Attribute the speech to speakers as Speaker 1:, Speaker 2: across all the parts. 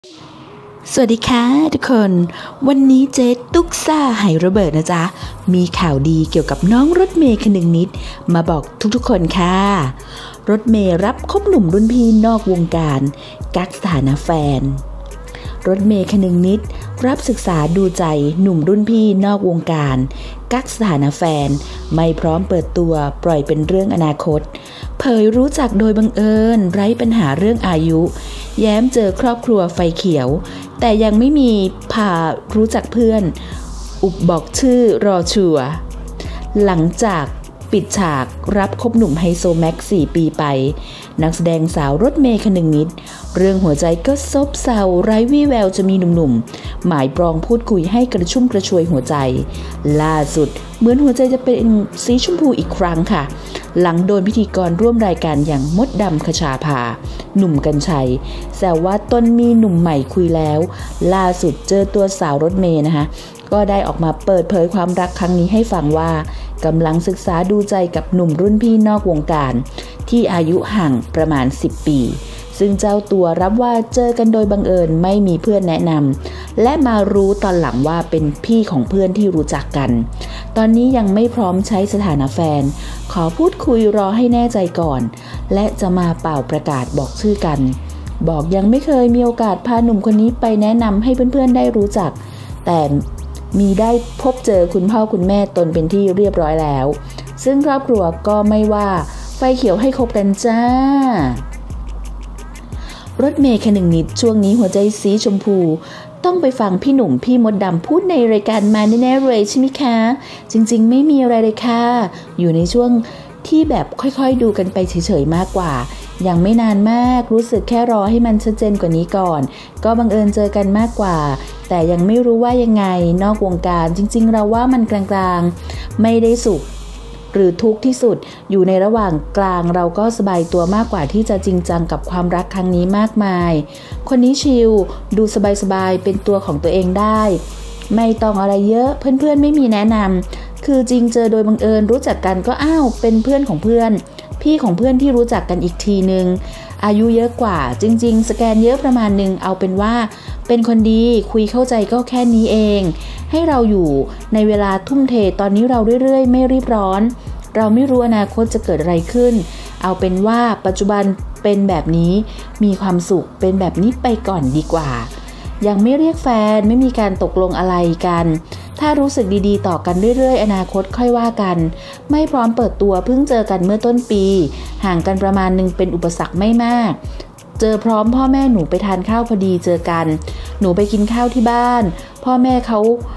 Speaker 1: สวัสดีค่ะทุกคนวันนี้เจ๊ตุ๊กซ่าไหระเบิดนะจ๊ะมีข่าวดีเกี่ยวกับน้องรถเมย์คนึงนิดมาบอกทุกๆคนค่ะรถเมย์รับคบหนุ่มรุ่นพี่นอกวงการกักสถานะแฟนรถเมย์คนึงนิดรับศึกษาดูใจหนุ่มรุ่นพี่นอกวงการกักสถานะแฟนไม่พร้อมเปิดตัวปล่อยเป็นเรื่องอนาคตเผยรู้จักโดยบังเอิญไร้ปัญหาเรื่องอายุแย้มเจอครอบครัวไฟเขียวแต่ยังไม่มีพารู้จักเพื่อนอุบบอกชื่อรอชัวหลังจากปิดฉากรับคบหนุ่มไฮโซแม็ก4 ปีไปนักแสดงสาวรถเมย์คนึงนิดเรื่องหัวใจก็ซบเซาไร้วี่แววจะมีหนุ่มๆหมายปรองพูดคุยให้กระชุ่มกระชวยหัวใจล่าสุดเหมือนหัวใจจะเป็นสีชมพูอีกครั้งค่ะหลังโดนพิธีกรร่วมรายการอย่างมดดำคชาภาหนุ่มกรรชัยแซวว่าตนมีหนุ่มใหม่คุยแล้วล่าสุดเจอตัวสาวรถเมย์นะคะก็ได้ออกมาเปิดเผยความรักครั้งนี้ให้ฟังว่ากำลังศึกษาดูใจกับหนุ่มรุ่นพี่นอกวงการที่อายุห่างประมาณ10 ปีซึ่งเจ้าตัวรับว่าเจอกันโดยบังเอิญไม่มีเพื่อนแนะนำและมารู้ตอนหลังว่าเป็นพี่ของเพื่อนที่รู้จักกันตอนนี้ยังไม่พร้อมใช้สถานะแฟนขอพูดคุยรอให้แน่ใจก่อนและจะมาเป่าประกาศบอกชื่อกันบอกยังไม่เคยมีโอกาสพาหนุ่มคนนี้ไปแนะนำให้เพื่อนๆได้รู้จักแต่มีได้พบเจอคุณพ่อคุณแม่ตนเป็นที่เรียบร้อยแล้วซึ่งครอบครัวก็ไม่ว่าไฟเขียวให้คบกันจ้ารถเมย์คนึงนิดช่วงนี้หัวใจสีชมพูต้องไปฟังพี่หนุ่มพี่มดดำพูดในรายการมาแน่ๆเลยใช่ไหมคะจริงๆไม่มีอะไรเลยค่ะอยู่ในช่วงที่แบบค่อยๆดูกันไปเฉยๆมากกว่ายังไม่นานมากรู้สึกแค่รอให้มันชัดเจนกว่านี้ก่อนก็บังเอิญเจอกันมากกว่าแต่ยังไม่รู้ว่ายังไงนอกวงการจริงๆเราว่ามันกลางๆไม่ได้สุขหรือทุกข์ที่สุดอยู่ในระหว่างกลางเราก็สบายตัวมากกว่าที่จะจริงจังกับความรักครั้งนี้มากมายคนนี้ชิลดูสบายๆเป็นตัวของตัวเองได้ไม่ต้องอะไรเยอะเพื่อนๆไม่มีแนะนำคือจริงเจอโดยบังเอิญรู้จักกันก็อ้าวเป็นเพื่อนของเพื่อนพี่ของเพื่อนที่รู้จักกันอีกทีนึงอายุเยอะกว่าจริงๆสแกนเยอะประมาณนึงเอาเป็นว่าเป็นคนดีคุยเข้าใจก็แค่นี้เองให้เราอยู่ในเวลาทุ่มเทตอนนี้เราเรื่อยๆไม่รีบร้อนเราไม่รู้อนาคตจะเกิดอะไรขึ้นเอาเป็นว่าปัจจุบันเป็นแบบนี้มีความสุขเป็นแบบนี้ไปก่อนดีกว่ายังไม่เรียกแฟนไม่มีการตกลงอะไรกันถ้ารู้สึกดีๆต่อกันเรื่อยๆอนาคตค่อยว่ากันไม่พร้อมเปิดตัวเพิ่งเจอกันเมื่อต้นปีห่างกันประมาณนึงเป็นอุปสรรคไม่มากเจอพร้อมพ่อแม่หนูไปทานข้าวพอดีเจอกันหนูไปกินข้าวที่บ้านพ่อแม่เขา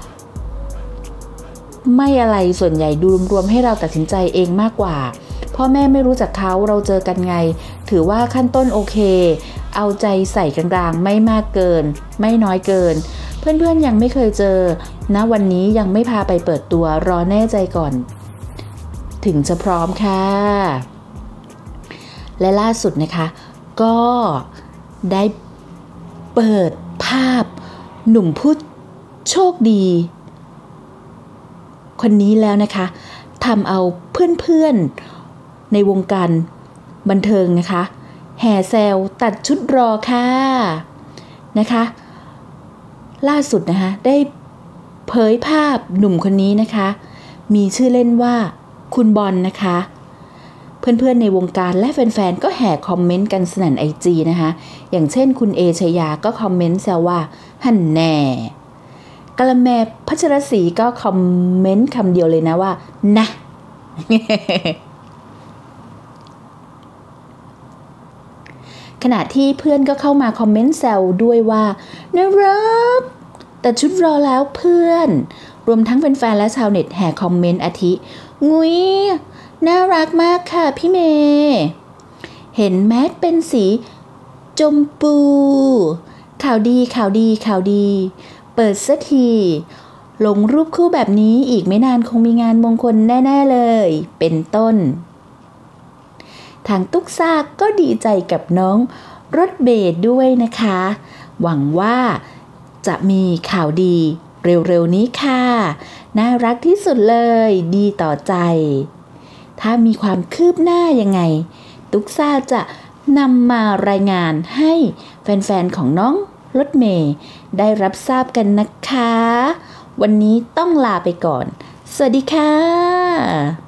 Speaker 1: ไม่อะไรส่วนใหญ่ดูรวมๆให้เราตัดสินใจเองมากกว่าพ่อแม่ไม่รู้จักเขาเราเจอกันไงถือว่าขั้นต้นโอเคเอาใจใส่กลางๆไม่มากเกินไม่น้อยเกินเพื่อนๆยังไม่เคยเจอณวันนี้ยังไม่พาไปเปิดตัวรอแน่ใจก่อนถึงจะพร้อมค่ะและล่าสุดนะคะก็ได้เปิดภาพหนุ่มผู้โชคดีคนนี้แล้วนะคะทำเอาเพื่อนๆในวงการบันเทิงนะคะแห่แซวตัดชุดรอค่ะนะคะล่าสุดนะคะได้เผยภาพหนุ่มคนนี้นะคะมีชื่อเล่นว่าคุณบอลนะคะเพื่อนๆในวงการและแฟนๆก็แห่คอมเมนต์กันสนั่น IG นะคะอย่างเช่นคุณเอชยาก็คอมเมนต์แซวว่าหั่นแน่กะละแมพัชรศรีก็คอมเมนต์คำเดียวเลยนะว่านะ ขณะที่เพื่อนก็เข้ามาคอมเมนต์แซวด้วยว่าน่ารักแต่ชุดรอแล้วเพื่อนรวมทั้งแฟนๆและชาวเน็ตแห่คอมเมนต์อาทิงุ้ยน่ารักมากค่ะพี่เมย์เห็นแมสเป็นสีจมพูข่าวดีข่าวดีข่าวดีเปิดสักทีลงรูปคู่แบบนี้อีกไม่นานคงมีงานมงคลแน่ๆเลยเป็นต้นทางตุ๊กซ่าก็ดีใจกับน้องรถเบสด้วยนะคะหวังว่าจะมีข่าวดีเร็วๆนี้ค่ะน่ารักที่สุดเลยดีต่อใจถ้ามีความคืบหน้ายังไงตุ๊กซ่าจะนำมารายงานให้แฟนๆของน้องรถเมย์ได้รับทราบกันนะคะวันนี้ต้องลาไปก่อนสวัสดีค่ะ